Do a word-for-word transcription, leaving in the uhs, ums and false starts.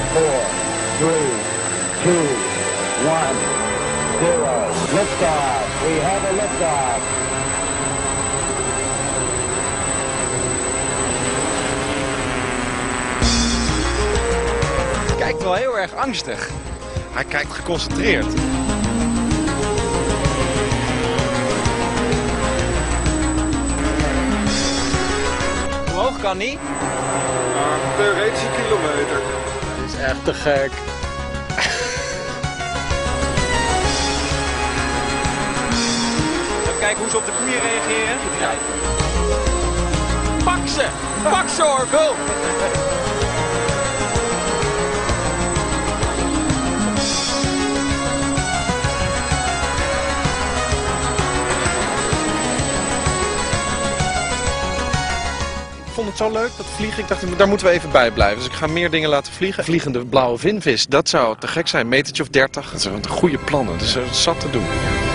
four, three, two, one, zero. Liftoff. We have a liftoff. Hij kijkt wel heel erg angstig. Hij kijkt geconcentreerd. Omhoog kan niet. Ja, theoretische kilometer. Dat is echt te gek. Even kijken hoe ze op de koeien reageren. Pak ze! Pak ze, Orville! Ik vond het zo leuk, dat vliegen. Ik dacht, daar moeten we even bij blijven. Dus ik ga meer dingen laten vliegen. Vliegende blauwe vinvis, dat zou te gek zijn. Metertje of dertig. Dat zijn goede plannen, dus er is zat te doen.